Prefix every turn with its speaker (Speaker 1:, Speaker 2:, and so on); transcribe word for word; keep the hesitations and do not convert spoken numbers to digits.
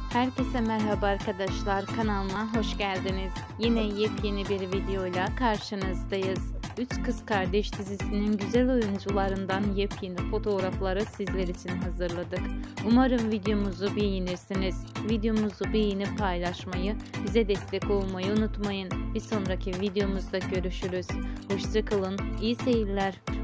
Speaker 1: Herkese merhaba arkadaşlar, kanalıma hoş geldiniz. Yine yepyeni bir videoyla karşınızdayız. Üç Kız Kardeş dizisinin güzel oyuncularından yepyeni fotoğrafları sizler için hazırladık. Umarım videomuzu beğenirsiniz. Videomuzu beğenip paylaşmayı, bize destek olmayı unutmayın. Bir sonraki videomuzda görüşürüz. Hoşça kalın, iyi seyirler.